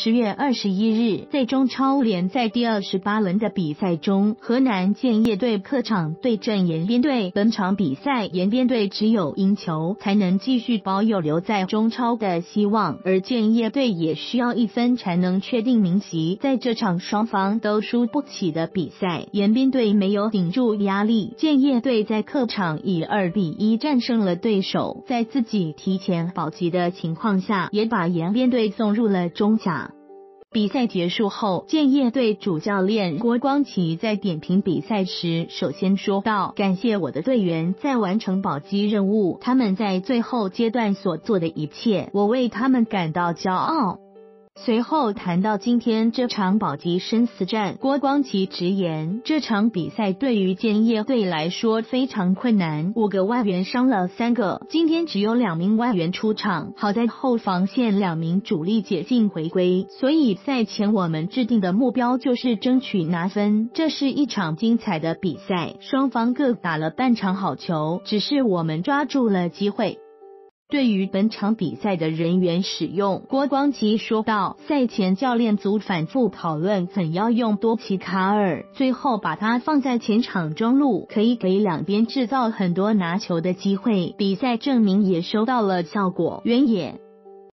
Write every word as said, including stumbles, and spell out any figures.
十月二十一日，在中超联赛第二十八轮的比赛中，河南建业队客场对阵延边队。本场比赛，延边队只有赢球才能继续保有留在中超的希望，而建业队也需要一分才能确定名席。在这场双方都输不起的比赛，延边队没有顶住压力，建业队在客场以二比一战胜了对手，在自己提前保级的情况下，也把延边队送入了中甲。比赛结束后，建业队主教练郭光奇在点评比赛时，首先说道：“感谢我的队员在完成保级任务，他们在最后阶段所做的一切，我为他们感到骄傲。”随后谈到今天这场保级生死战，郭光奇直言，这场比赛对于建业队来说非常困难，五个外援伤了三个，今天只有两名外援出场，好在后防线两名主力解禁回归，所以赛前我们制定的目标就是争取拿分。这是一场精彩的比赛，双方各打了半场好球，只是我们抓住了机会。对于本场比赛的人员使用，郭光奇说道，赛前教练组反复讨论怎样用多奇卡尔，最后把他放在前场中路，可以给两边制造很多拿球的机会，比赛证明也收到了效果。原野